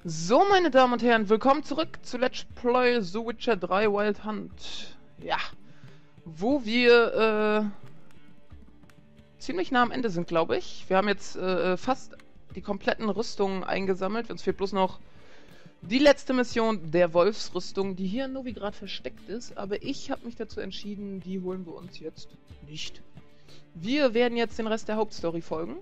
So, meine Damen und Herren, willkommen zurück zu Let's Play The Witcher 3 Wild Hunt. Ja, wo wir ziemlich nah am Ende sind, glaube ich. Wir haben jetzt fast die kompletten Rüstungen eingesammelt. Uns fehlt bloß noch die letzte Mission der Wolfsrüstung, die hier in Novigrad versteckt ist. Aber ich habe mich dazu entschieden, die holen wir uns jetzt nicht. Wir werden jetzt den Rest der Hauptstory folgen.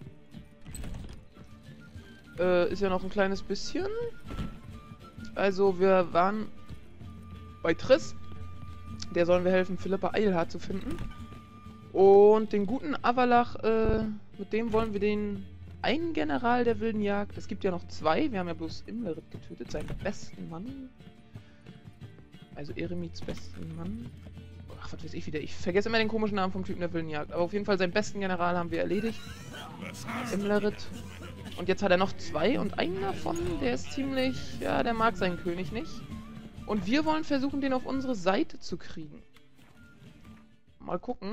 Ist ja noch ein kleines bisschen. Also wir waren bei Triss. Der sollen wir helfen, Philippa Eilhart zu finden. Und den guten Avalach, mit dem wollen wir den einen General der wilden Jagd. Es gibt ja noch zwei. Wir haben ja bloß Imlerit getötet, seinen besten Mann. Also Eremids besten Mann. Ach, was weiß ich wieder. Ich vergesse immer den komischen Namen vom Typen der wilden Jagd. Aber auf jeden Fall seinen besten General haben wir erledigt. Imlerit. Und jetzt hat er noch zwei und einen davon, der ist ziemlich, ja, der mag seinen König nicht. Und wir wollen versuchen, den auf unsere Seite zu kriegen. Mal gucken.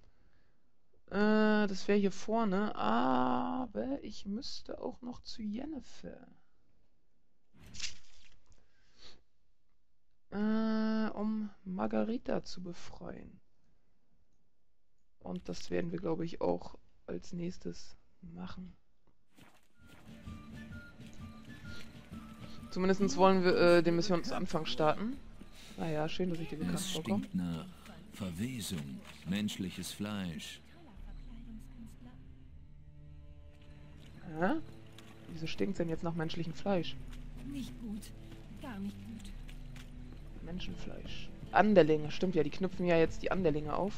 Das wäre hier vorne, aber ich müsste auch noch zu Yennefer. Um Margarita zu befreien. Und das werden wir, glaube ich, auch als nächstes machen. Zumindest wollen wir den Missionsanfang starten. Naja, schön, dass ich dir bekannt vorkomme. Es stinkt nach Verwesung, menschliches Fleisch. Hä? Wieso stinkt es denn jetzt nach menschlichem Fleisch? Nicht gut. Gar nicht gut. Menschenfleisch. Anderlinge, stimmt ja, die knüpfen ja jetzt die Anderlinge auf.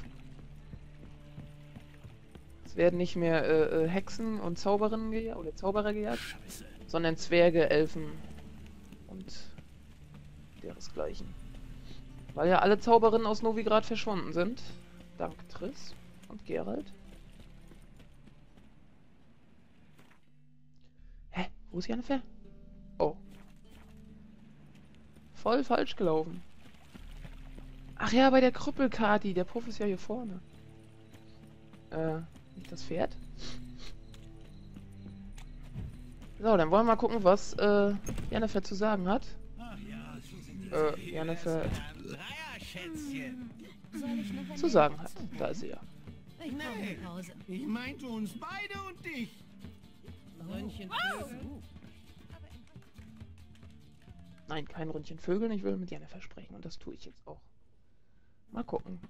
Es werden nicht mehr Hexen und Zauberinnen gejagt, oder Zauberer gejagt, sondern Zwerge, Elfen und deresgleichen. Weil ja alle Zauberinnen aus Novigrad verschwunden sind. Dank Triss und Geralt. Hä? Wo ist Yennefer? Oh. Voll falsch gelaufen. Ach ja, bei der Krüppelkati. Der Puff ist ja hier vorne. Nicht das Pferd? So, dann wollen wir mal gucken, was Yennefer zu sagen hat. Yennefer zu sagen hat. Da ist sie ja. Ich brauche eine Pause. Ich meinte uns beide und dich. Röntgen. Nein, kein Ründchen Vögeln. Ich will mit Yennefer sprechen. Und das tue ich jetzt auch. Mal gucken.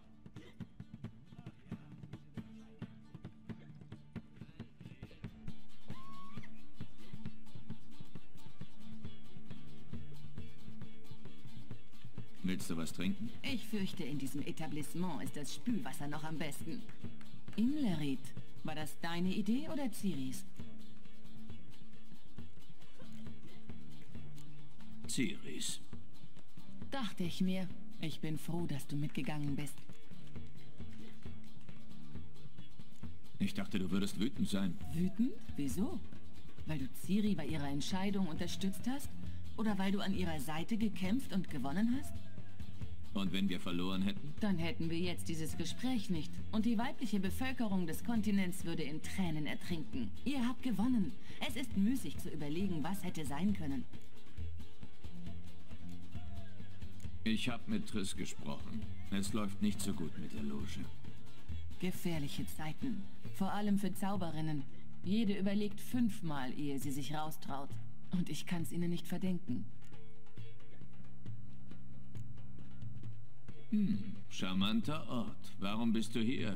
Willst du was trinken? Ich fürchte, in diesem Etablissement ist das Spülwasser noch am besten. Imlerit, war das deine Idee oder Ciris? Ciris. Dachte ich mir. Ich bin froh, dass du mitgegangen bist. Ich dachte, du würdest wütend sein. Wütend? Wieso? Weil du Ciri bei ihrer Entscheidung unterstützt hast? Oder weil du an ihrer Seite gekämpft und gewonnen hast? Und wenn wir verloren hätten? Dann hätten wir jetzt dieses Gespräch nicht. Und die weibliche Bevölkerung des Kontinents würde in Tränen ertrinken. Ihr habt gewonnen. Es ist müßig zu überlegen, was hätte sein können. Ich habe mit Triss gesprochen. Es läuft nicht so gut mit der Loge. Gefährliche Zeiten. Vor allem für Zauberinnen. Jede überlegt 5-mal, ehe sie sich raustraut. Und ich kann's ihnen nicht verdenken. Charmanter Ort. Warum bist du hier?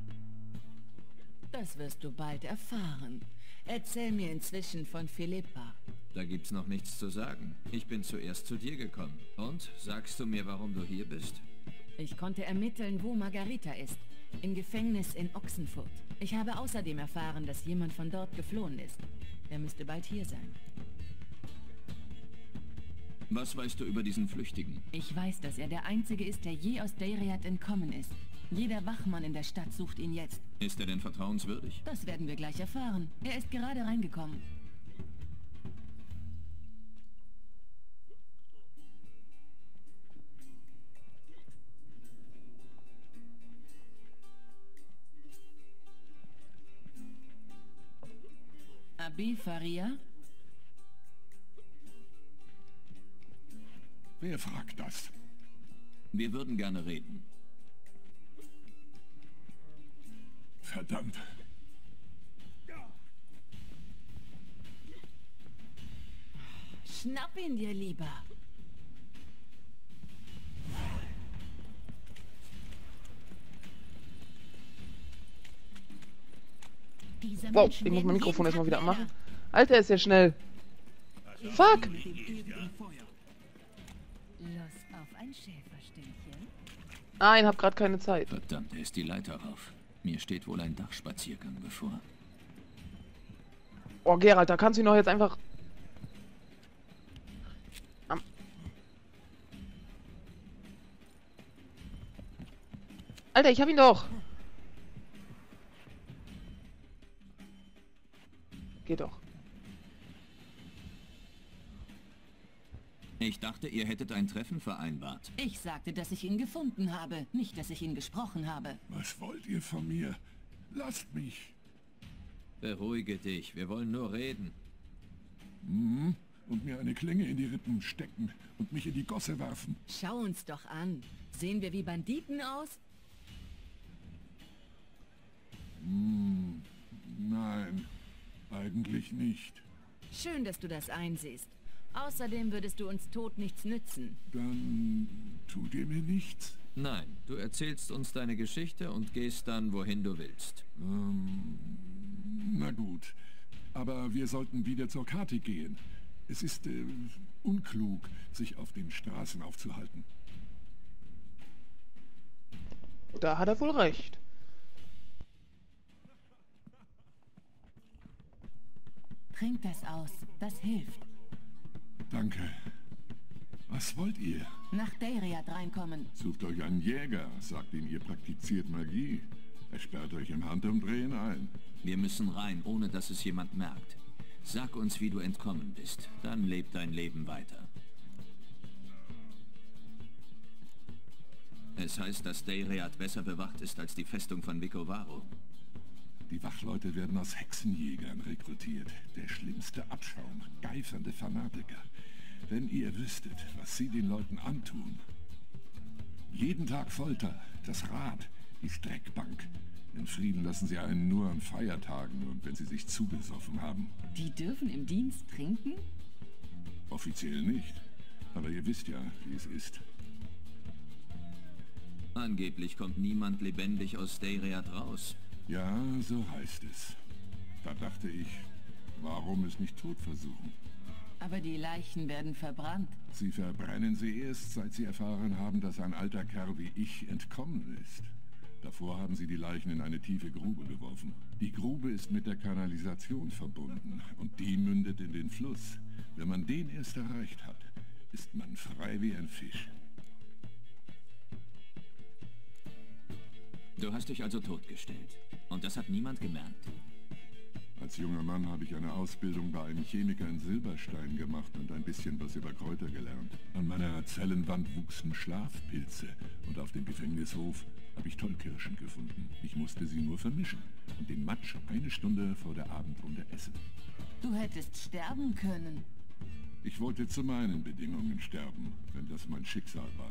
Das wirst du bald erfahren. Erzähl mir inzwischen von Philippa. Da gibt's noch nichts zu sagen. Ich bin zuerst zu dir gekommen. Und? Sagst du mir, warum du hier bist? Ich konnte ermitteln, wo Margarita ist. Im Gefängnis in Ochsenfurt. Ich habe außerdem erfahren, dass jemand von dort geflohen ist. Er müsste bald hier sein. Was weißt du über diesen Flüchtigen? Ich weiß, dass er der Einzige ist, der je aus Dariat entkommen ist. Jeder Wachmann in der Stadt sucht ihn jetzt. Ist er denn vertrauenswürdig? Das werden wir gleich erfahren. Er ist gerade reingekommen. Abi Faria? Wer fragt das? Wir würden gerne reden. Verdammt. Schnapp ihn dir lieber. Wow, ich muss mein Mikrofon erstmal wieder anmachen. Alter, ist ja schnell. Fuck! Lust auf ein Schäferstündchen? Nein, hab grad keine Zeit. Verdammt, er ist die Leiter rauf. Mir steht wohl ein Dachspaziergang bevor. Oh, Geralt, da kannst du ihn doch jetzt einfach... Alter, ich hab ihn doch! Geht doch. Ich dachte, ihr hättet ein Treffen vereinbart. Ich sagte, dass ich ihn gefunden habe, nicht, dass ich ihn gesprochen habe. Was wollt ihr von mir? Lasst mich. Beruhige dich, wir wollen nur reden. Und mir eine Klinge in die Rippen stecken und mich in die Gosse werfen. Schau uns doch an. Sehen wir wie Banditen aus? Nein, eigentlich nicht. Schön, dass du das einsiehst. Außerdem würdest du uns tot nichts nützen. Dann tut ihr mir nichts? Nein, du erzählst uns deine Geschichte und gehst dann, wohin du willst. Na gut. Aber wir sollten wieder zur Karte gehen. Es ist unklug, sich auf den Straßen aufzuhalten. Da hat er wohl recht. Trink das aus, das hilft. Danke. Was wollt ihr? Nach Dariad reinkommen. Sucht euch einen Jäger, sagt ihm, ihr praktiziert Magie. Er sperrt euch im Handumdrehen ein. Wir müssen rein, ohne dass es jemand merkt. Sag uns, wie du entkommen bist. Dann lebt dein Leben weiter. Es heißt, dass Dariad besser bewacht ist als die Festung von Vicovaro. Die Wachleute werden aus Hexenjägern rekrutiert. Der schlimmste Abschaum, geifernde Fanatiker. Wenn ihr wüsstet, was sie den Leuten antun. Jeden Tag Folter, das Rad, die Streckbank. In Frieden lassen sie einen nur an Feiertagen und wenn sie sich zugesoffen haben. Die dürfen im Dienst trinken? Offiziell nicht. Aber ihr wisst ja, wie es ist. Angeblich kommt niemand lebendig aus Dariad raus. Ja, so heißt es. Da dachte ich, warum es nicht tot versuchen? Aber die Leichen werden verbrannt. Sie verbrennen sie erst, seit sie erfahren haben, dass ein alter Kerl wie ich entkommen ist. Davor haben sie die Leichen in eine tiefe Grube geworfen. Die Grube ist mit der Kanalisation verbunden und die mündet in den Fluss. Wenn man den erst erreicht hat, ist man frei wie ein Fisch. Du hast dich also totgestellt. Und das hat niemand gemerkt. Als junger Mann habe ich eine Ausbildung bei einem Chemiker in Silberstein gemacht und ein bisschen was über Kräuter gelernt. An meiner Zellenwand wuchsen Schlafpilze und auf dem Gefängnishof habe ich Tollkirschen gefunden. Ich musste sie nur vermischen und den Matsch eine Stunde vor der Abendrunde essen. Du hättest sterben können. Ich wollte zu meinen Bedingungen sterben, wenn das mein Schicksal war.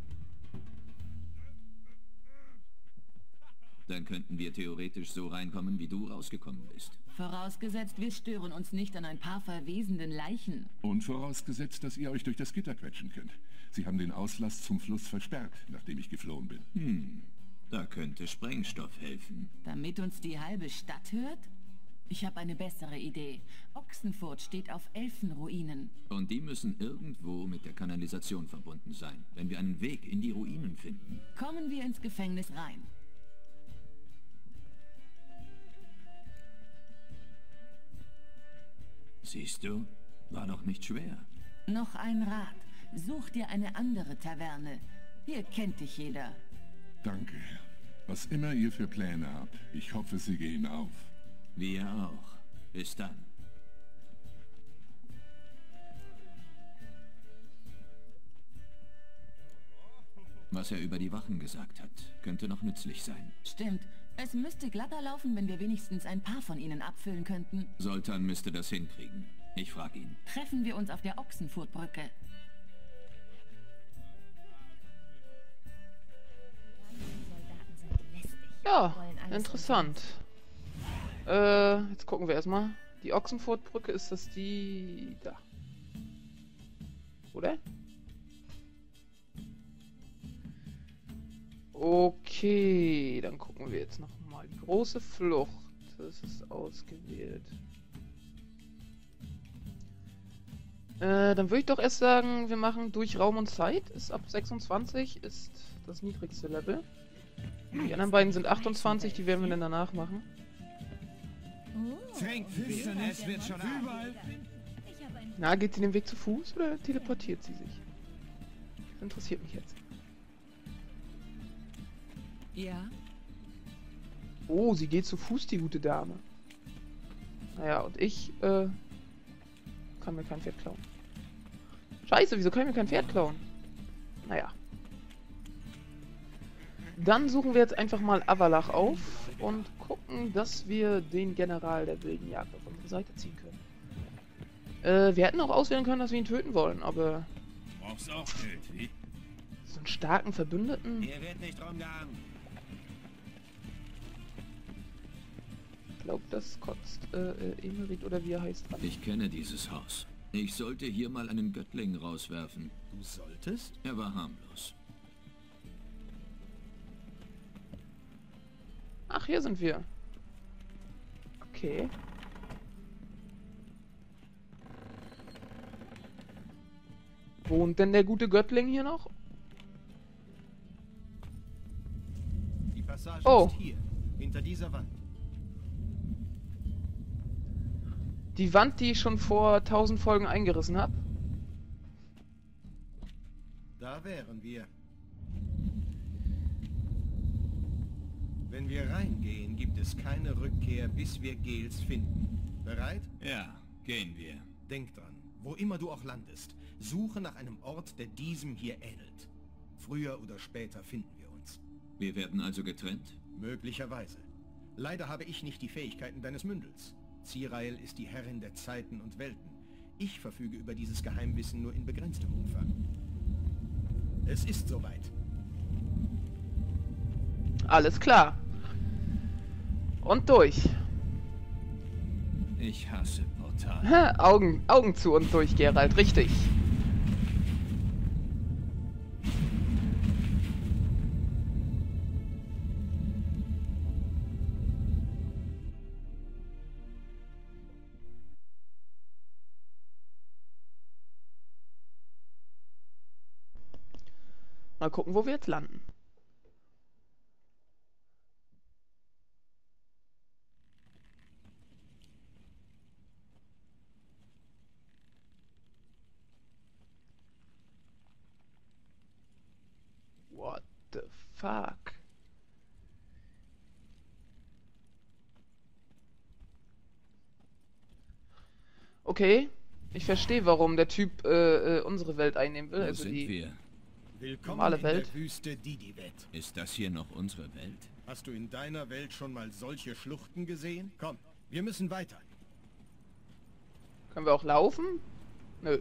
Dann könnten wir theoretisch so reinkommen, wie du rausgekommen bist. Vorausgesetzt, wir stören uns nicht an ein paar verwesenden Leichen. Und vorausgesetzt, dass ihr euch durch das Gitter quetschen könnt. Sie haben den Auslass zum Fluss versperrt, nachdem ich geflohen bin. Da könnte Sprengstoff helfen. Damit uns die halbe Stadt hört? Ich habe eine bessere Idee. Ochsenfurt steht auf Elfenruinen. Und die müssen irgendwo mit der Kanalisation verbunden sein, wenn wir einen Weg in die Ruinen finden. Kommen wir ins Gefängnis rein. Siehst du? War doch nicht schwer. Noch ein Rat. Such dir eine andere Taverne. Hier kennt dich jeder. Danke. Was immer ihr für Pläne habt, ich hoffe, sie gehen auf. Wir auch. Bis dann. Was er über die Wachen gesagt hat, könnte noch nützlich sein. Stimmt. Es müsste glatter laufen, wenn wir wenigstens ein paar von ihnen abfüllen könnten. Sultan müsste das hinkriegen. Ich frage ihn. Treffen wir uns auf der Ochsenfurtbrücke. Ja, interessant. Jetzt gucken wir erstmal. Die Ochsenfurtbrücke, ist das die... da. Oder? Okay, dann gucken wir jetzt nochmal. Die große Flucht. Das ist ausgewählt. Dann würde ich doch erst sagen, wir machen durch Raum und Zeit. Ist ab 26, ist das niedrigste Level. Die anderen beiden sind 28, die werden wir dann danach machen. Es wird schon überall. Na, geht sie den Weg zu Fuß oder teleportiert sie sich? Das interessiert mich jetzt. Ja? Oh, sie geht zu Fuß, die gute Dame. Naja, und ich, kann mir kein Pferd klauen. Scheiße, wieso kann ich mir kein Pferd klauen? Naja. Dann suchen wir jetzt einfach mal Avalach auf und gucken, dass wir den General der wilden Jagd auf unsere Seite ziehen können. Wir hätten auch auswählen können, dass wir ihn töten wollen, aber... Du brauchst auch Geld, wie? So einen starken Verbündeten... Hier wird nicht rumgehangen. Ich glaube, das kotzt Emerit oder wie er heißt an. Ich kenne dieses Haus. Ich sollte hier mal einen Göttling rauswerfen. Du solltest? Er war harmlos. Ach, hier sind wir. Okay. Wohnt denn der gute Göttling hier noch? Die Passage Oh. ist hier, hinter dieser Wand. Die Wand, die ich schon vor 1000 Folgen eingerissen habe. Da wären wir. Wenn wir reingehen, gibt es keine Rückkehr, bis wir Gels finden. Bereit? Ja, gehen wir. Denk dran, wo immer du auch landest, suche nach einem Ort, der diesem hier ähnelt. Früher oder später finden wir uns. Wir werden also getrennt? Möglicherweise. Leider habe ich nicht die Fähigkeiten deines Mündels. Zireael ist die Herrin der Zeiten und Welten. Ich verfüge über dieses Geheimwissen nur in begrenztem Umfang. Es ist soweit. Alles klar. Und durch. Ich hasse Portale. Ha, Augen zu und durch, Geralt. Richtig. Mal gucken, wo wir jetzt landen. What the fuck? Okay, ich verstehe, warum der Typ unsere Welt einnehmen will. Wo Also sind die wir? Willkommen normale in Welt. der Wüste Didivet. Ist das hier noch unsere Welt? Hast du in deiner Welt schon mal solche Schluchten gesehen? Komm, wir müssen weiter. Können wir auch laufen? Nö.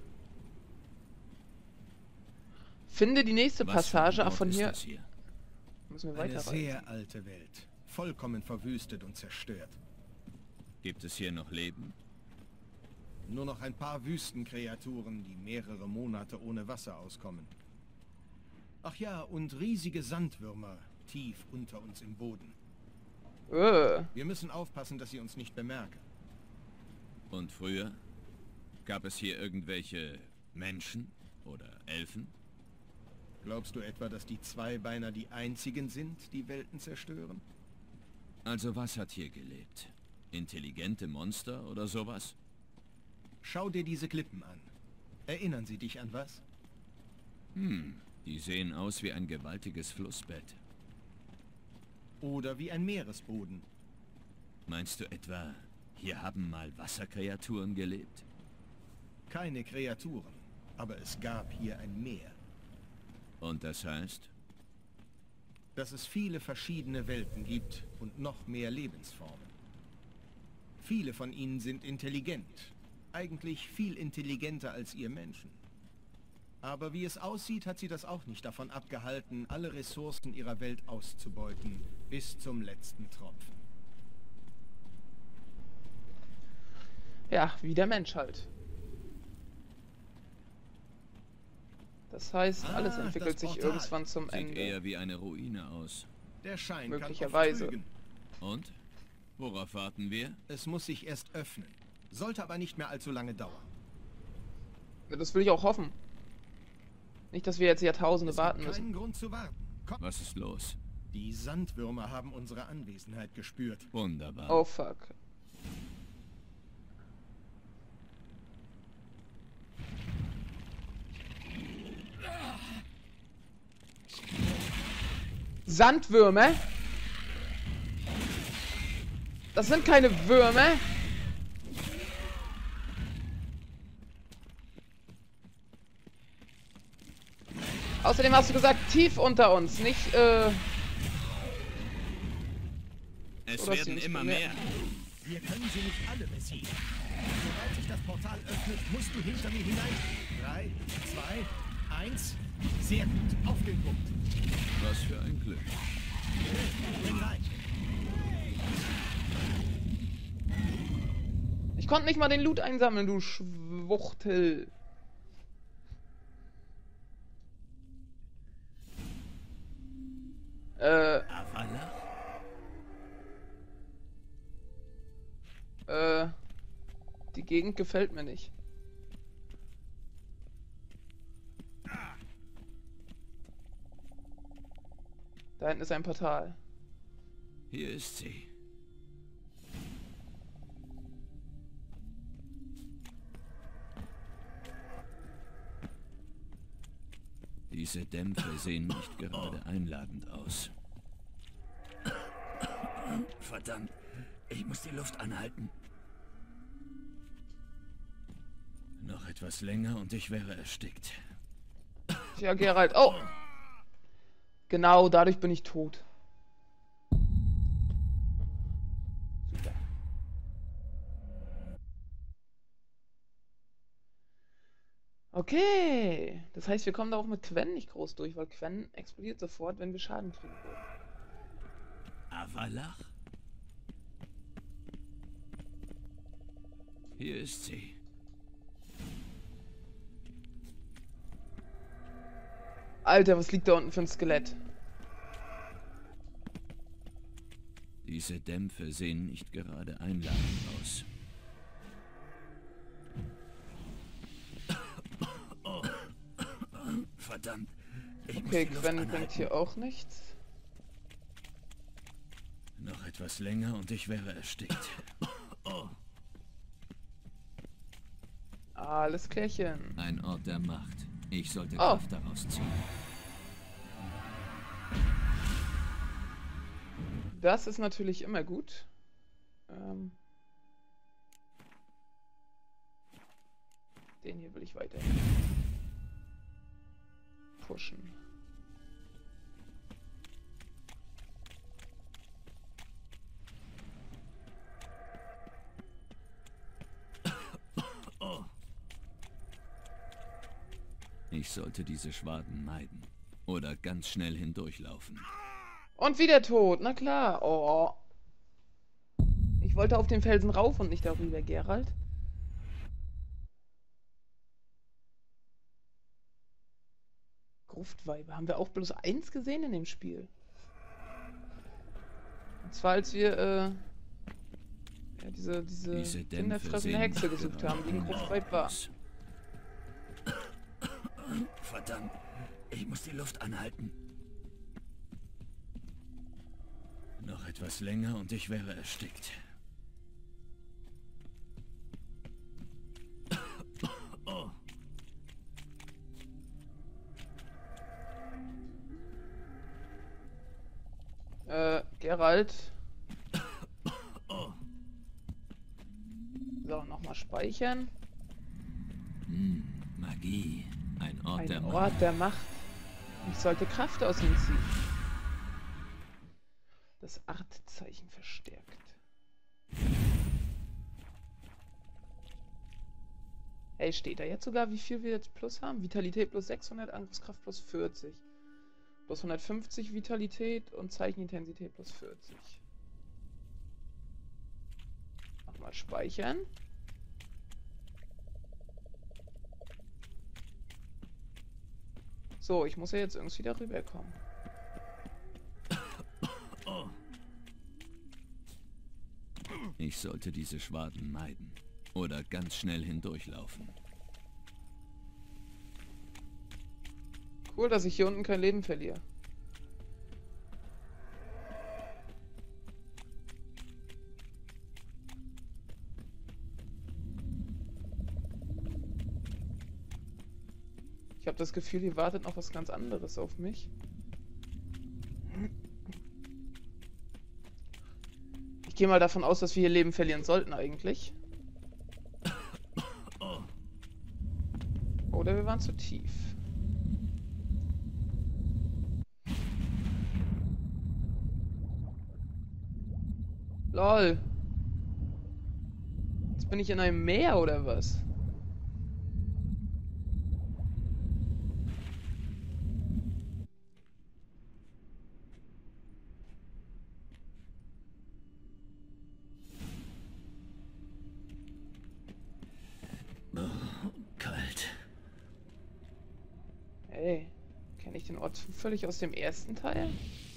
Finde die nächste Was für ein Passage. Ach, Ort von ist hier das hier? müssen wir Eine weiterreisen. sehr alte Welt. Vollkommen verwüstet und zerstört. Gibt es hier noch Leben? Nur noch ein paar Wüstenkreaturen, die mehrere Monate ohne Wasser auskommen. Ach ja, und riesige Sandwürmer tief unter uns im Boden. Wir müssen aufpassen, dass sie uns nicht bemerken. Und früher? Gab es hier irgendwelche Menschen oder Elfen? Glaubst du etwa, dass die Zweibeiner die einzigen sind, die Welten zerstören? Also was hat hier gelebt? Intelligente Monster oder sowas? Schau dir diese Klippen an. Erinnern sie dich an was? Die sehen aus wie ein gewaltiges Flussbett. Oder wie ein Meeresboden. Meinst du etwa, hier haben mal Wasserkreaturen gelebt? Keine Kreaturen, aber es gab hier ein Meer. Und das heißt? Dass es viele verschiedene Welten gibt und noch mehr Lebensformen. Viele von ihnen sind intelligent. Eigentlich viel intelligenter als ihr Menschen. Aber wie es aussieht, hat sie das auch nicht davon abgehalten, alle Ressourcen ihrer Welt auszubeuten Bis zum letzten Tropfen. Ja, wie der Mensch halt. Das heißt, alles Ah, entwickelt das sich Portal. irgendwann zum Sieht Ende. eher wie eine Ruine aus. Der Schein Möglicherweise. kann oft trügen. Und? Worauf warten wir? Es muss sich erst öffnen. Sollte aber nicht mehr allzu lange dauern. Ja, das will ich auch hoffen. Nicht, dass wir jetzt Jahrtausende Es warten gibt müssen. keinen Grund zu warten. Komm. Was ist los? Die Sandwürmer haben unsere Anwesenheit gespürt. Wunderbar. Oh fuck. Sandwürmer? Das sind keine Würmer. Außerdem hast du gesagt, tief unter uns, nicht, Es oder Oh, werden sie immer uns mehr. Wir können sie nicht alle besiegen. Sobald sich das Portal öffnet, musst du hinter mir hinein. 3, 2, 1. Sehr gut. Auf den Punkt. Was für ein Glück. Bin rein. Ich konnte nicht mal den Loot einsammeln, du Schwuchtel. Avalach? Die Gegend gefällt mir nicht. Da hinten ist ein Portal. Hier ist sie. Diese Dämpfe sehen nicht gerade einladend aus. Verdammt, ich muss die Luft anhalten. Noch etwas länger und ich wäre erstickt. Ja, Geralt. Oh! Genau, dadurch bin ich tot. Super. Okay. Das heißt, wir kommen da auch mit Quen nicht groß durch, weil Quen explodiert sofort, wenn wir Schaden kriegen würden. Avalach? Hier ist sie. Alter, was liegt da unten für ein Skelett? Diese Dämpfe sehen nicht gerade einladend aus. Verdammt. Ich muss Okay, die Luft Quen bringt anhalten. hier auch nichts. Noch etwas länger und ich wäre erstickt. Alles klärchen. Ein Ort der Macht. Ich sollte Oh. Kraft daraus ziehen. Das ist natürlich immer gut. Den hier will ich weiter pushen. Ich sollte diese Schwaden meiden. Oder ganz schnell hindurchlaufen. Und wieder tot, na klar. Oh. Ich wollte auf den Felsen rauf und nicht darüber, Geralt. Gruftweiber. Haben wir auch bloß eins gesehen in dem Spiel? Und zwar als wir, ja, diese Diese Dämpfe kinderfressende sehen Hexe nicht gesucht gerade haben, die ein einladend Gruftweib war. aus. Verdammt, ich muss die Luft anhalten. Noch etwas länger und ich wäre erstickt. Geralt. So, nochmal speichern. Magie, ein Ort Ein der Macht. Ort der Macht. Ich sollte Kraft aus ihm ziehen. Das Artzeichen verstärkt. Hey, steht da jetzt sogar, wie viel wir jetzt plus haben? Vitalität plus 600, Angriffskraft plus 40. Plus 150 Vitalität und Zeichenintensität plus 40. Nochmal speichern. So, ich muss ja jetzt irgendwie da rüberkommen. Ich sollte diese Schwaden meiden. Oder ganz schnell hindurchlaufen. Cool, dass ich hier unten kein Leben verliere. Ich habe das Gefühl, hier wartet noch was ganz anderes auf mich. Ich gehe mal davon aus, dass wir hier Leben verlieren sollten eigentlich. Oder wir waren zu tief. Lol. Jetzt bin ich in einem Meer oder was? Kalt. Ey, kenne ich den Ort völlig aus dem ersten Teil?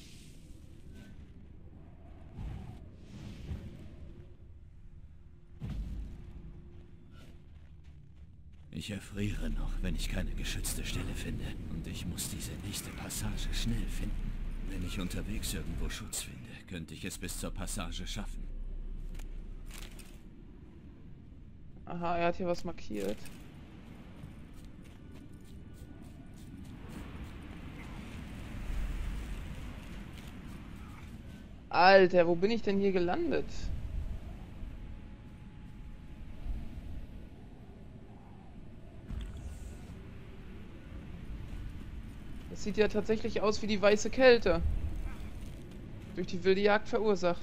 Ich erfriere noch, wenn ich keine geschützte Stelle finde. Und ich muss diese nächste Passage schnell finden. Wenn ich unterwegs irgendwo Schutz finde, könnte ich es bis zur Passage schaffen. Aha, er hat hier was markiert. Alter, wo bin ich denn hier gelandet? Das sieht ja tatsächlich aus wie die weiße Kälte. Durch die wilde Jagd verursacht.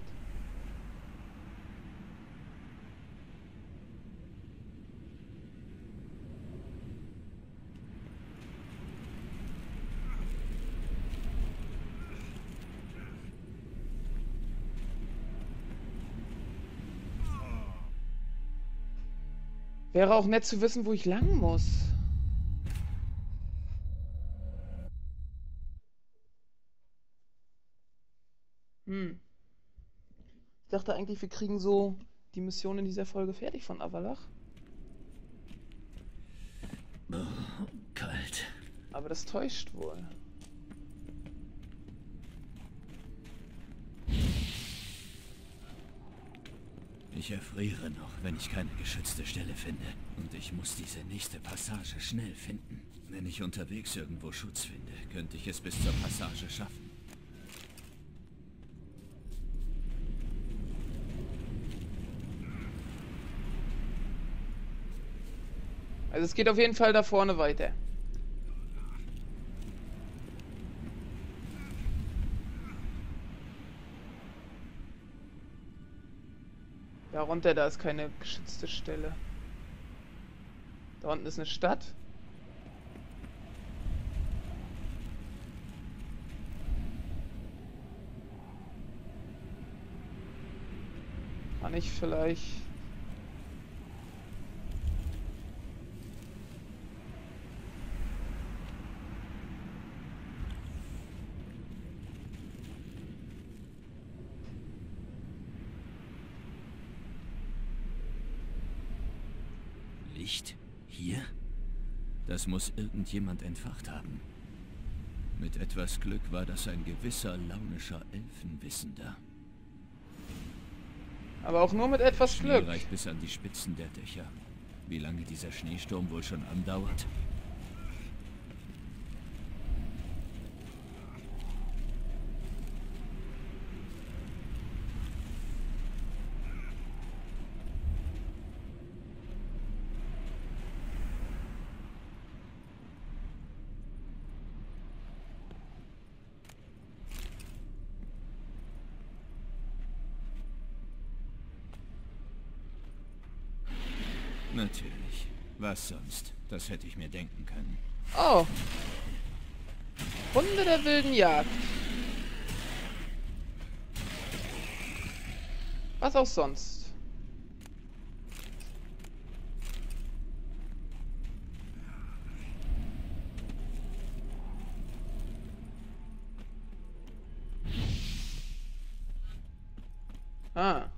Wäre auch nett zu wissen, wo ich lang muss. Ich dachte eigentlich, wir kriegen so die Mission in dieser Folge fertig von Avallac'h. Kalt. Aber das täuscht wohl. Ich erfriere noch, wenn ich keine geschützte Stelle finde. Und ich muss diese nächste Passage schnell finden. Wenn ich unterwegs irgendwo Schutz finde, könnte ich es bis zur Passage schaffen. Also es geht auf jeden Fall da vorne weiter. Da runter, da ist keine geschützte Stelle. Da unten ist eine Stadt. Kann ich vielleicht... Licht? Hier? Das muss irgendjemand entfacht haben. Mit etwas Glück war das ein gewisser launischer Elfenwissender. Aber auch nur mit etwas Schnee Glück. reicht bis an die Spitzen der Dächer. Wie lange dieser Schneesturm wohl schon andauert? Natürlich. Was sonst? Das hätte ich mir denken können. Oh. Hunde der wilden Jagd. Was auch sonst. Ah.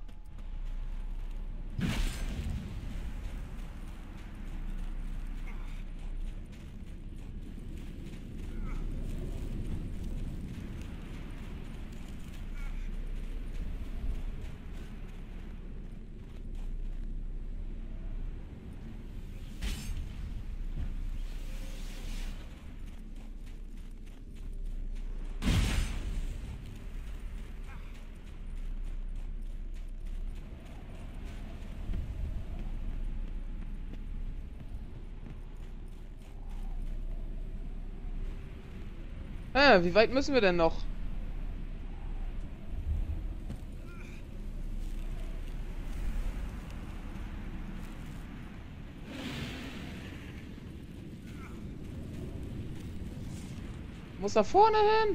Wie weit müssen wir denn noch? Muss da vorne hin?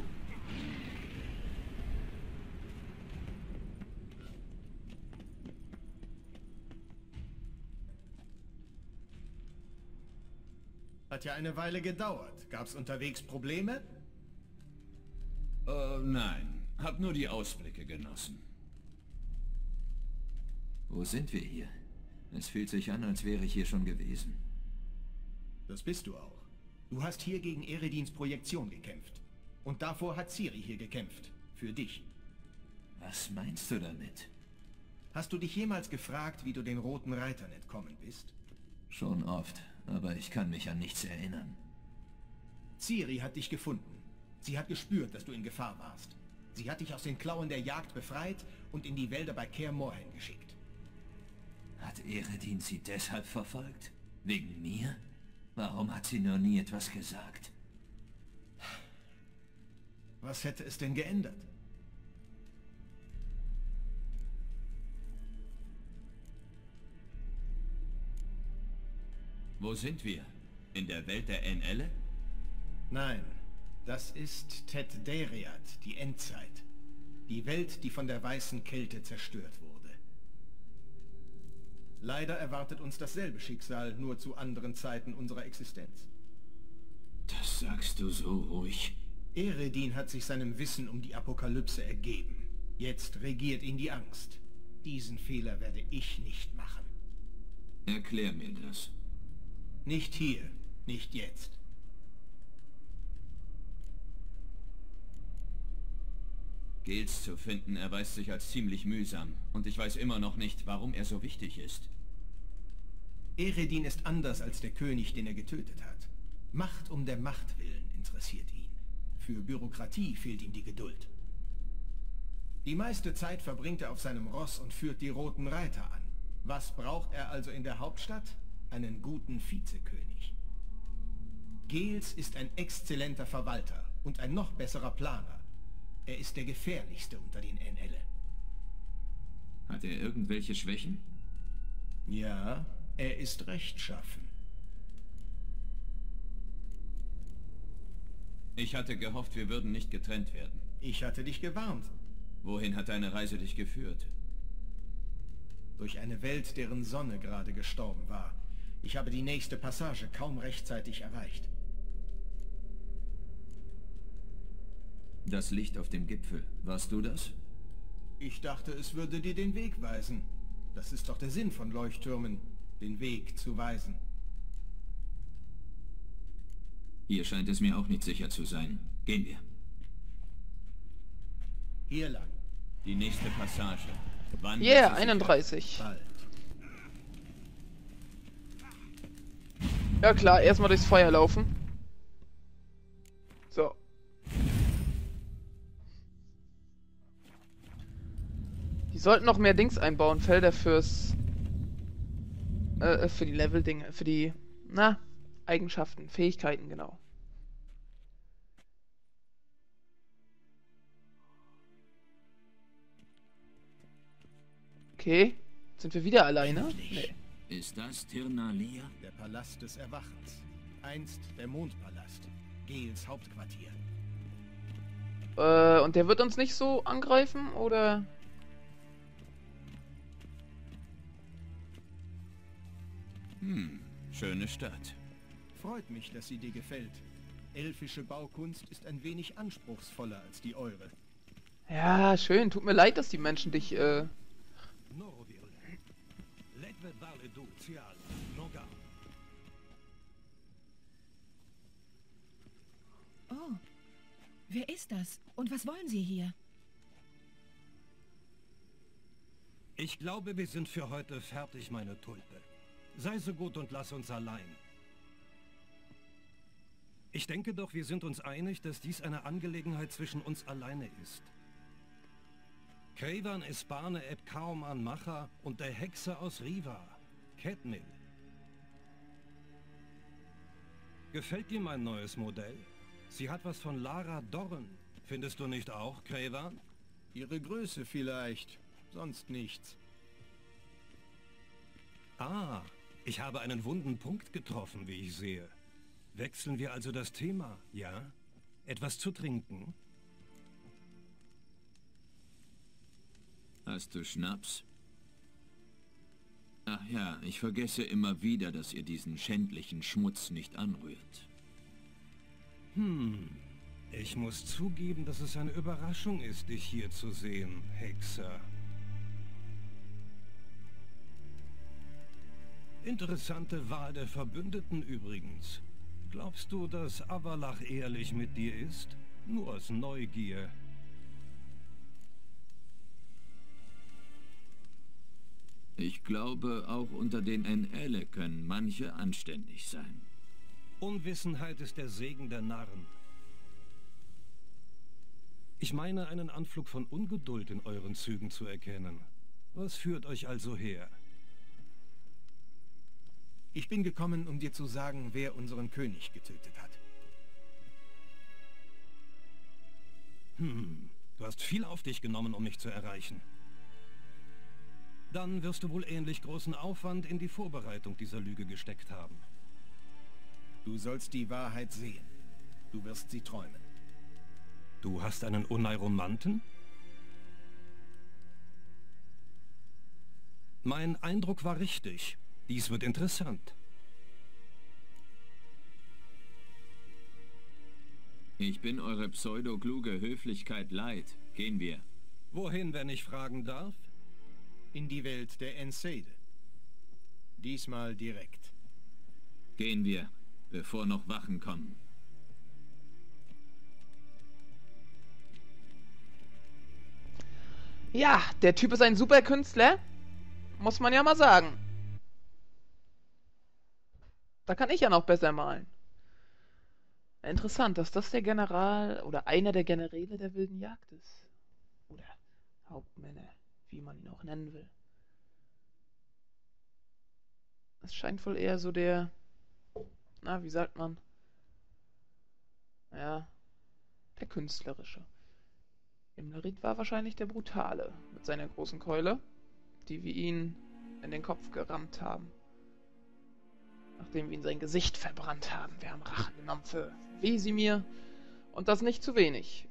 Hat ja eine Weile gedauert. Gab's unterwegs Probleme? Nein. Hab nur die Ausblicke genossen. Wo sind wir hier? Es fühlt sich an, als wäre ich hier schon gewesen. Das bist du auch. Du hast hier gegen Eredins Projektion gekämpft. Und davor hat Ciri hier gekämpft. Für dich. Was meinst du damit? Hast du dich jemals gefragt, wie du den Roten Reitern entkommen bist? Schon oft, aber ich kann mich an nichts erinnern. Ciri hat dich gefunden. Sie hat gespürt, dass du in Gefahr warst. Sie hat dich aus den Klauen der Jagd befreit und in die Wälder bei Kaer Morhen geschickt. Hat Eredin sie deshalb verfolgt? Wegen mir? Warum hat sie nur nie etwas gesagt? Was hätte es denn geändert? Wo sind wir? In der Welt der NL? Nein, das ist Ted Deriad, die Endzeit. Die Welt, die von der weißen Kälte zerstört wurde. Leider erwartet uns dasselbe Schicksal, nur zu anderen Zeiten unserer Existenz. Das sagst du so ruhig. Eredin hat sich seinem Wissen um die Apokalypse ergeben. Jetzt regiert ihn die Angst. Diesen Fehler werde ich nicht machen. Erklär mir das. Nicht hier, nicht jetzt. Gils zu finden erweist sich als ziemlich mühsam. Und ich weiß immer noch nicht, warum er so wichtig ist. Eredin ist anders als der König, den er getötet hat. Macht um der Macht willen interessiert ihn. Für Bürokratie fehlt ihm die Geduld. Die meiste Zeit verbringt er auf seinem Ross und führt die Roten Reiter an. Was braucht er also in der Hauptstadt? Einen guten Vizekönig. Gils ist ein exzellenter Verwalter und ein noch besserer Planer. Er ist der gefährlichste unter den NL. Hat er irgendwelche Schwächen? Ja, er ist rechtschaffen. Ich hatte gehofft, wir würden nicht getrennt werden. Ich hatte dich gewarnt. Wohin hat deine Reise dich geführt? Durch eine Welt, deren Sonne gerade gestorben war. Ich habe die nächste Passage kaum rechtzeitig erreicht. Das Licht auf dem Gipfel, warst du das? Ich dachte, es würde dir den Weg weisen. Das ist doch der Sinn von Leuchttürmen, den Weg zu weisen. Hier scheint es mir auch nicht sicher zu sein. Gehen wir. Hier lang. Die nächste Passage. Wann Yeah, wird sie 31. Bald. Ja klar, erstmal durchs Feuer laufen. So. Die sollten noch mehr Dings einbauen, Felder fürs... für die Level-Dinge, für die... Na, Eigenschaften, Fähigkeiten, genau. Okay, sind wir wieder alleine? Nee. Ist das Tirnalia? Der Palast des Erwachens. Einst der Mondpalast. Gels Hauptquartier. Und der wird uns nicht so angreifen, oder? Schöne Stadt. Freut mich, dass sie dir gefällt. Elfische Baukunst ist ein wenig anspruchsvoller als die eure. Ja, schön. Tut mir leid, dass die Menschen dich, Oh, wer ist das? Und was wollen Sie hier? Ich glaube, wir sind für heute fertig, meine Tulpe. Sei so gut und lass uns allein. Ich denke doch, wir sind uns einig, dass dies eine Angelegenheit zwischen uns alleine ist. Craven Espane Eb Kauman Macher und der Hexe aus Riva, Kedmil. Gefällt dir mein neues Modell? Sie hat was von Lara Dorren. Findest du nicht auch, Craven? Ihre Größe vielleicht, sonst nichts. Ah, ich habe einen wunden Punkt getroffen, wie ich sehe. Wechseln wir also das Thema, ja? Etwas zu trinken? Hast du Schnaps? Ach ja, ich vergesse immer wieder, dass ihr diesen schändlichen Schmutz nicht anrührt. Ich muss zugeben, dass es eine Überraschung ist, dich hier zu sehen, Hexer. Interessante Wahl der Verbündeten übrigens. Glaubst du, dass Avallac'h ehrlich mit dir ist? Nur aus Neugier. Ich glaube, auch unter den NL können manche anständig sein. Unwissenheit ist der Segen der Narren. Ich meine, einen Anflug von Ungeduld in euren Zügen zu erkennen. Was führt euch also her? Ich bin gekommen, um dir zu sagen, wer unseren König getötet hat. Du hast viel auf dich genommen, um mich zu erreichen. Dann wirst du wohl ähnlich großen Aufwand in die Vorbereitung dieser Lüge gesteckt haben. Du sollst die Wahrheit sehen. Du wirst sie träumen. Du hast einen Oneiromanten? Mein Eindruck war richtig. Dies wird interessant. Ich bin eure pseudo-kluge Höflichkeit leid. Gehen wir. Wohin, wenn ich fragen darf? In die Welt der Enseide. Diesmal direkt. Gehen wir, bevor noch Wachen kommen. Ja, der Typ ist ein super Künstler. Muss man ja mal sagen. Da kann ich ja noch besser malen. Interessant, dass das der General oder einer der Generäle der wilden Jagd ist. Oder Hauptmänner, wie man ihn auch nennen will. Es scheint wohl eher so der... Na, wie sagt man? Ja, der Künstlerische. Imlerit war wahrscheinlich der Brutale mit seiner großen Keule, die wir ihn in den Kopf gerammt haben. Nachdem wir ihn sein Gesicht verbrannt haben. Wir haben Rache genommen für Wesimir. Und das nicht zu wenig.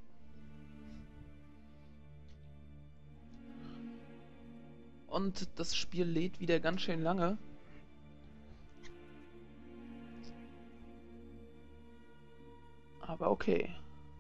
Und das Spiel lädt wieder ganz schön lange. Aber okay.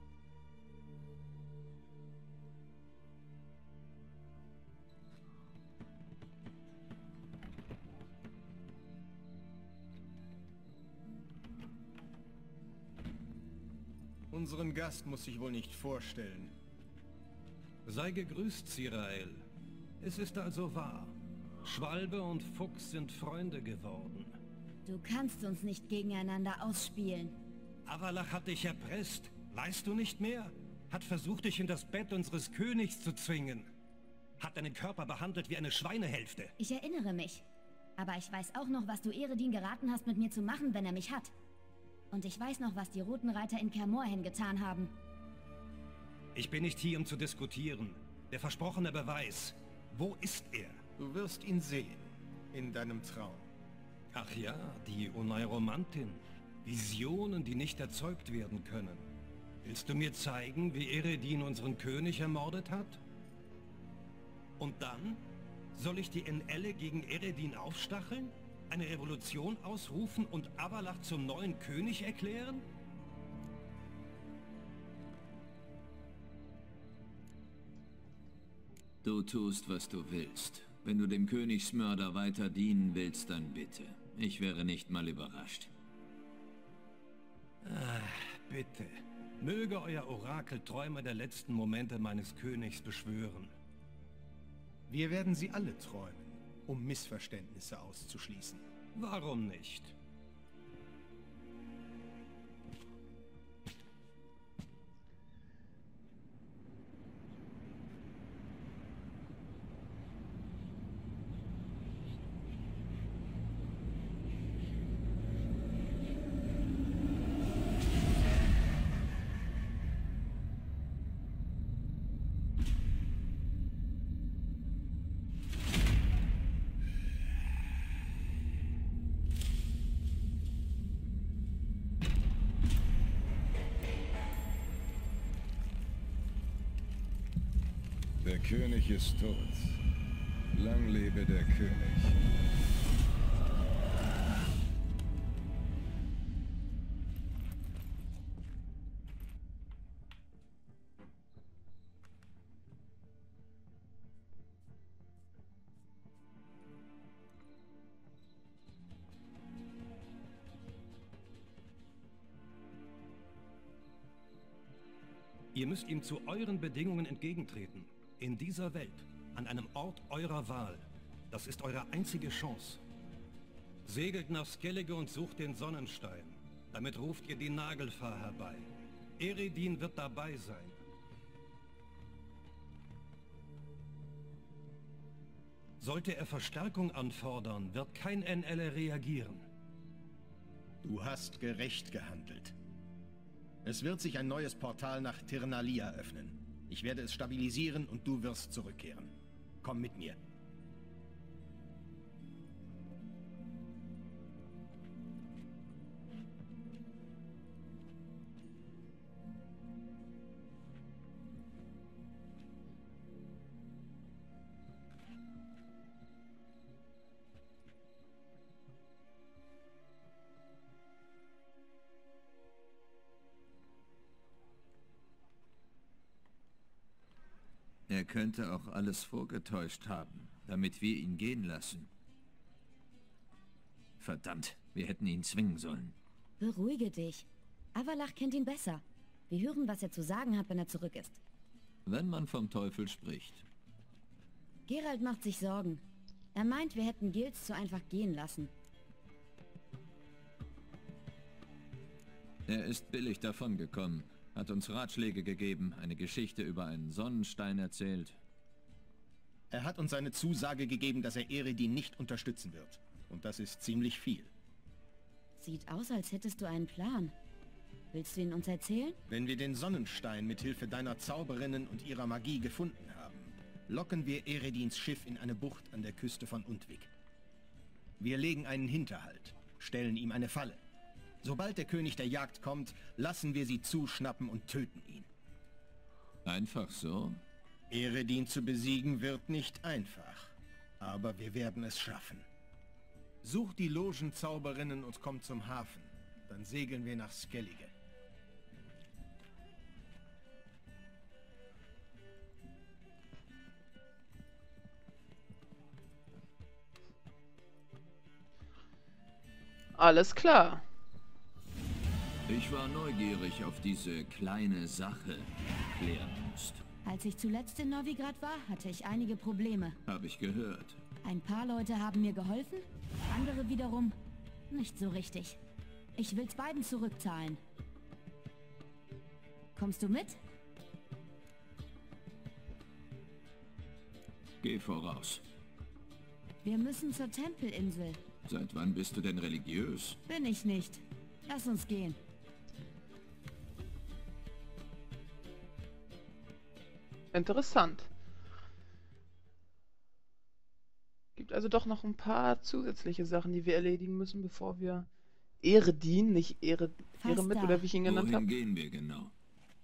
Unseren Gast muss ich wohl nicht vorstellen. Sei gegrüßt, Zirael. Es ist also wahr. Schwalbe und Fuchs sind Freunde geworden. Du kannst uns nicht gegeneinander ausspielen. Avallac'h hat dich erpresst. Weißt du nicht mehr? Hat versucht, dich in das Bett unseres Königs zu zwingen. Hat deinen Körper behandelt wie eine Schweinehälfte. Ich erinnere mich. Aber ich weiß auch noch, was du Eredin geraten hast, mit mir zu machen, wenn er mich hat. Und ich weiß noch, was die Roten Reiter in Kaer Morhen getan haben. Ich bin nicht hier, um zu diskutieren. Der versprochene Beweis. Wo ist er? Du wirst ihn sehen. In deinem Traum. Ach ja, die Oneiromantin. Visionen, die nicht erzeugt werden können. Willst du mir zeigen, wie Eredin unseren König ermordet hat? Und dann? Soll ich die NL gegen Eredin aufstacheln? Eine Revolution ausrufen und Avallac'h zum neuen König erklären? Du tust, was du willst. Wenn du dem Königsmörder weiter dienen willst, dann bitte. Ich wäre nicht mal überrascht. Bitte. Möge euer Orakel Träume der letzten Momente meines Königs beschwören. Wir werden sie alle träumen, um Missverständnisse auszuschließen. Warum nicht? Der König ist tot. Lang lebe der König. Ihr müsst ihm zu euren Bedingungen entgegentreten. In dieser Welt, an einem Ort eurer Wahl. Das ist eure einzige Chance. Segelt nach Skellige und sucht den Sonnenstein. Damit ruft ihr die Nagelfar herbei. Eredin wird dabei sein. Sollte er Verstärkung anfordern, wird kein NL reagieren. Du hast gerecht gehandelt. Es wird sich ein neues Portal nach Tirnalia öffnen. Ich werde es stabilisieren und du wirst zurückkehren. Komm mit mir. Er könnte auch alles vorgetäuscht haben, damit wir ihn gehen lassen. Verdammt, wir hätten ihn zwingen sollen. Beruhige dich. Avallac'h kennt ihn besser. Wir hören, was er zu sagen hat, wenn er zurück ist. Wenn man vom Teufel spricht. Geralt macht sich Sorgen. Er meint, wir hätten Gilz zu einfach gehen lassen. Er ist billig davongekommen. Hat uns Ratschläge gegeben, eine Geschichte über einen Sonnenstein erzählt. Er hat uns eine Zusage gegeben, dass er Eredin nicht unterstützen wird. Und das ist ziemlich viel. Sieht aus, als hättest du einen Plan. Willst du ihn uns erzählen? Wenn wir den Sonnenstein mit Hilfe deiner Zauberinnen und ihrer Magie gefunden haben, locken wir Eredins Schiff in eine Bucht an der Küste von Undvik. Wir legen einen Hinterhalt, stellen ihm eine Falle. Sobald der König der Jagd kommt, lassen wir sie zuschnappen und töten ihn. Einfach so? Eredin zu besiegen wird nicht einfach, aber wir werden es schaffen. Such die Logenzauberinnen und komm zum Hafen. Dann segeln wir nach Skellige. Alles klar. Ich war neugierig auf diese kleine Sache, die klären musst. Als ich zuletzt in Novigrad war, hatte ich einige Probleme. Hab ich gehört. Ein paar Leute haben mir geholfen, andere wiederum nicht so richtig. Ich will's beiden zurückzahlen. Kommst du mit? Geh voraus. Wir müssen zur Tempelinsel. Seit wann bist du denn religiös? Bin ich nicht. Lass uns gehen. Interessant. Gibt also doch noch ein paar zusätzliche Sachen, die wir erledigen müssen, bevor wir Eredin, nicht Eremit oder wie ich ihn genannt habe. Wohin gehen wir genau?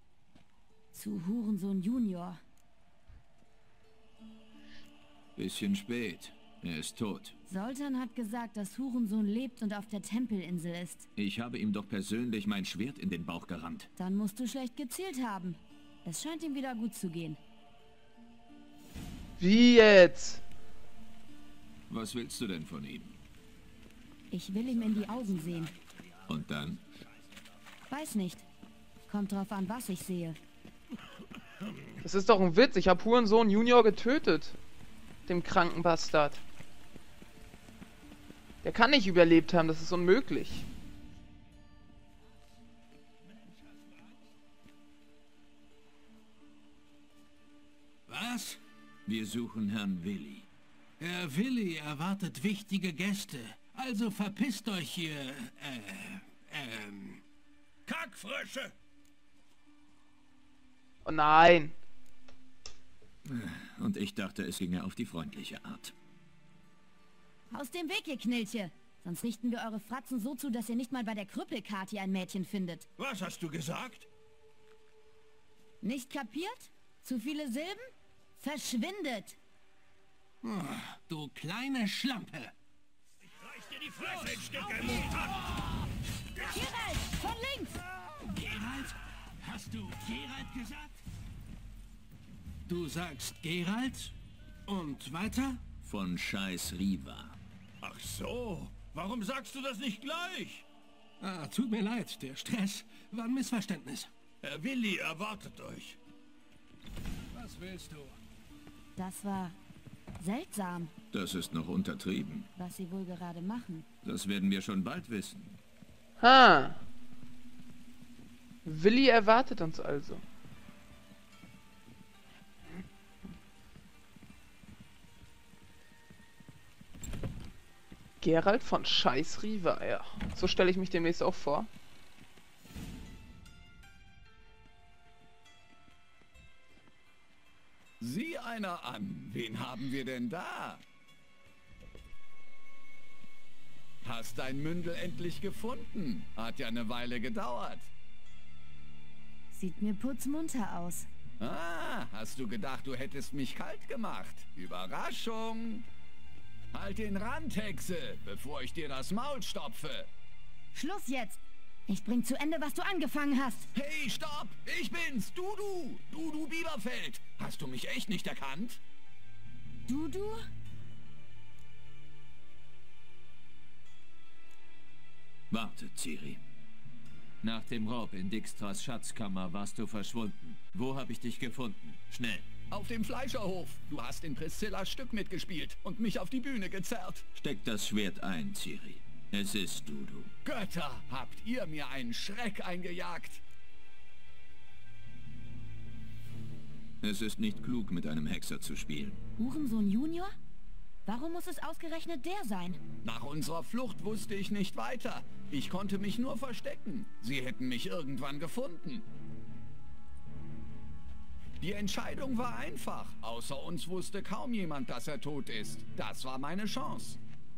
Zu Hurensohn Junior. Bisschen spät. Er ist tot. Zoltan hat gesagt, dass Hurensohn lebt und auf der Tempelinsel ist. Ich habe ihm doch persönlich mein Schwert in den Bauch gerammt. Dann musst du schlecht gezielt haben. Es scheint ihm wieder gut zu gehen. Wie jetzt? Was willst du denn von ihm? Ich will ihm in die Augen sehen. Und dann? Weiß nicht. Kommt drauf an, was ich sehe. Das ist doch ein Witz. Ich habe Hurensohn Junior getötet. Dem kranken Bastard. Der kann nicht überlebt haben. Das ist unmöglich. Was? Wir suchen Herrn Willi. Herr Willi erwartet wichtige Gäste. Also verpisst euch hier, Kackfrösche! Oh nein. Und ich dachte, es ginge auf die freundliche Art. Aus dem Weg, ihr Knilche! Sonst richten wir eure Fratzen so zu, dass ihr nicht mal bei der Krüppelkati ein Mädchen findet. Was hast du gesagt? Nicht kapiert? Zu viele Silben? Verschwindet! Du kleine Schlampe! Ich reiß dir die Fresse in Stücke, Mutter! Geralt, von links! Geralt? Hast du Geralt gesagt? Du sagst Geralt? Und weiter? Von Scheiß Riva. Ach so, warum sagst du das nicht gleich? Ah, tut mir leid, der Stress war ein Missverständnis. Herr Willi erwartet euch. Was willst du? Das war seltsam, Das ist noch untertrieben. was sie wohl gerade machen. Das werden wir schon bald wissen. Ha. Willi erwartet uns also. Geralt von Scheiß Riva, ja. So stelle ich mich demnächst auch vor. Sieh einer an. Wen haben wir denn da? Hast dein Mündel endlich gefunden? Hat ja eine Weile gedauert. Sieht mir putzmunter aus. Ah, hast du gedacht, du hättest mich kalt gemacht? Überraschung! Halt den Rand, Hexe, bevor ich dir das Maul stopfe. Schluss jetzt! Ich bring zu Ende, was du angefangen hast. Hey, stopp! Ich bin's, Dudu! Dudu Bieberfeld! Hast du mich echt nicht erkannt? Dudu? Warte, Ciri. Nach dem Raub in Dijkstras Schatzkammer warst du verschwunden. Wo habe ich dich gefunden? Schnell. Auf dem Fleischerhof. Du hast in Priscillas Stück mitgespielt und mich auf die Bühne gezerrt. Steck das Schwert ein, Ciri. Es ist Dudu. Götter, habt ihr mir einen Schreck eingejagt? Es ist nicht klug, mit einem Hexer zu spielen. Hurensohn Junior? Warum muss es ausgerechnet der sein? Nach unserer Flucht wusste ich nicht weiter. Ich konnte mich nur verstecken. Sie hätten mich irgendwann gefunden. Die Entscheidung war einfach. Außer uns wusste kaum jemand, dass er tot ist. Das war meine Chance.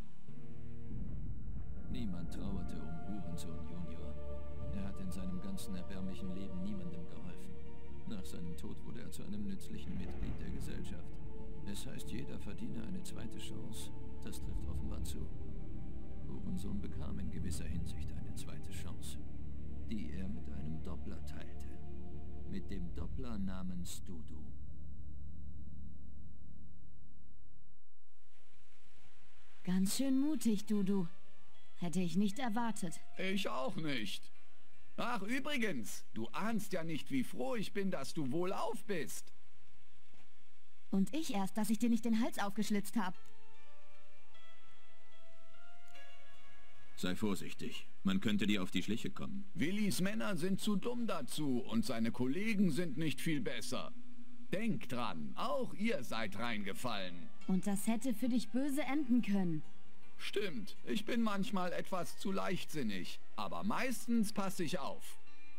Niemand trauerte um Hurensohn Junior. Er hat in seinem ganzen erbärmlichen Leben niemandem geholfen. Nach seinem Tod wurde er zu einem nützlichen Mitglied der Gesellschaft. Es heißt, jeder verdiene eine zweite Chance. Das trifft offenbar zu. Hurensohn bekam in gewisser Hinsicht eine zweite Chance, die er mit einem Doppler teilte. Mit dem Doppler namens Dudu. Ganz schön mutig, Dudu. Hätte ich nicht erwartet. Ich auch nicht. Ach, übrigens, du ahnst ja nicht, wie froh ich bin, dass du wohlauf bist. Und ich erst, dass ich dir nicht den Hals aufgeschlitzt habe. Sei vorsichtig. Man könnte dir auf die Schliche kommen. Willis Männer sind zu dumm dazu und seine Kollegen sind nicht viel besser. Denk dran, auch ihr seid reingefallen. Und das hätte für dich böse enden können. Stimmt, ich bin manchmal etwas zu leichtsinnig, aber meistens passe ich auf.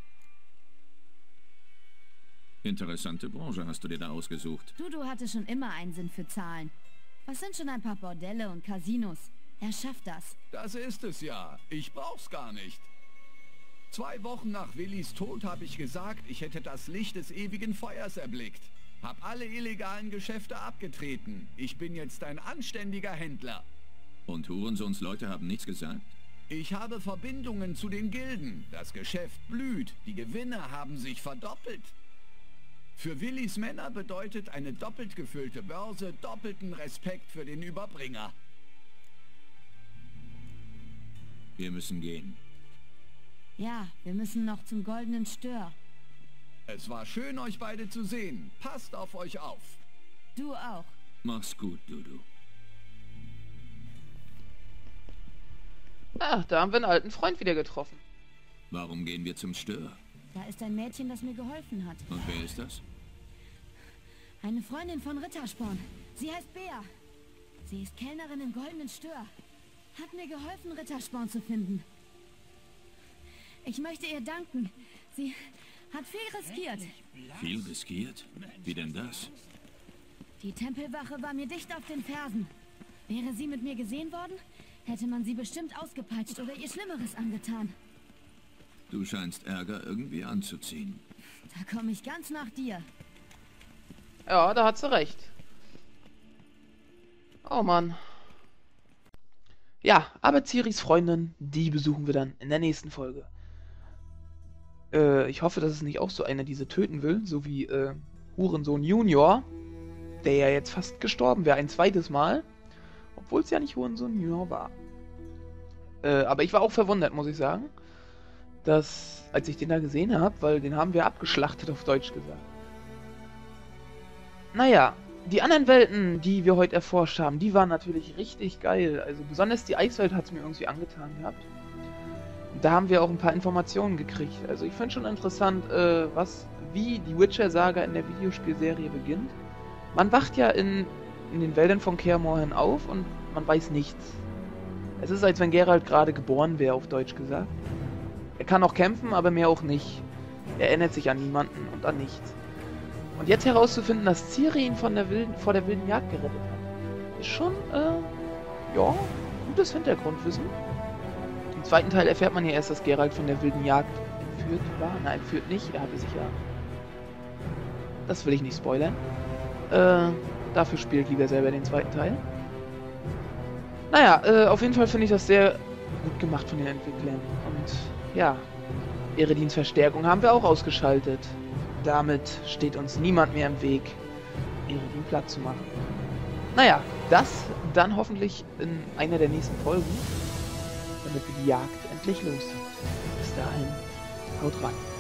Interessante Branche hast du dir da ausgesucht. Dudu hatte schon immer einen Sinn für Zahlen. Was sind schon ein paar Bordelle und Casinos? Er schafft das. Das ist es ja. Ich brauch's gar nicht. 2 Wochen nach Willis Tod habe ich gesagt, ich hätte das Licht des ewigen Feuers erblickt. Hab alle illegalen Geschäfte abgetreten. Ich bin jetzt ein anständiger Händler. Und Hurensons Leute haben nichts gesagt? Ich habe Verbindungen zu den Gilden. Das Geschäft blüht. Die Gewinne haben sich verdoppelt. Für Willis Männer bedeutet eine doppelt gefüllte Börse doppelten Respekt für den Überbringer. Wir müssen gehen. Ja, wir müssen noch zum Goldenen Stör. Es war schön, euch beide zu sehen. Passt auf euch auf. Du auch. Mach's gut, Dudu. Ah, da haben wir einen alten Freund wieder getroffen. Warum gehen wir zum Stör? Da ist ein Mädchen, das mir geholfen hat. Und wer ist das? Eine Freundin von Rittersporn. Sie heißt Bea. Sie ist Kellnerin im Goldenen Stör. Hat mir geholfen, Rittersporn zu finden. Ich möchte ihr danken. Sie hat viel riskiert. Viel riskiert? Wie denn das? Die Tempelwache war mir dicht auf den Fersen. Wäre sie mit mir gesehen worden, hätte man sie bestimmt ausgepeitscht oder ihr Schlimmeres angetan. Du scheinst Ärger irgendwie anzuziehen. Da komme ich ganz nach dir. Ja, da hat sie recht. Oh Mann. Ja, aber Ciris Freundin, die besuchen wir dann in der nächsten Folge. Ich hoffe, dass es nicht auch so einer diese töten will, so wie Hurensohn Junior, der ja jetzt fast gestorben wäre, ein zweites Mal. Obwohl es ja nicht Hurensohn Junior war. Aber ich war auch verwundert, muss ich sagen, dass, als ich den da gesehen habe, weil den haben wir abgeschlachtet, auf Deutsch gesagt. Naja, die anderen Welten, die wir heute erforscht haben, die waren natürlich richtig geil. Also besonders die Eiswelt hat es mir irgendwie angetan gehabt. Und da haben wir auch ein paar Informationen gekriegt. Also ich finde schon interessant, wie die Witcher-Saga in der Videospielserie beginnt. Man wacht ja in den Wäldern von Kaer Morhen auf und man weiß nichts. Es ist, als wenn Geralt gerade geboren wäre, auf Deutsch gesagt. Er kann auch kämpfen, aber mehr auch nicht. Er erinnert sich an niemanden und an nichts. Und jetzt herauszufinden, dass Ciri ihn vor der wilden Jagd gerettet hat, ist schon, ja, gutes Hintergrundwissen. Im zweiten Teil erfährt man ja erst, dass Geralt von der wilden Jagd entführt war. Nein, entführt nicht, er hatte sich ja... Das will ich nicht spoilern. Dafür spielt lieber selber den zweiten Teil. Naja, auf jeden Fall finde ich das sehr gut gemacht von den Entwicklern. Und ja, Eredins Verstärkung haben wir auch ausgeschaltet. Damit steht uns niemand mehr im Weg, Eredin platt zu machen. Naja, das dann hoffentlich in einer der nächsten Folgen, damit wir die Jagd endlich los sind. Bis dahin, haut rein.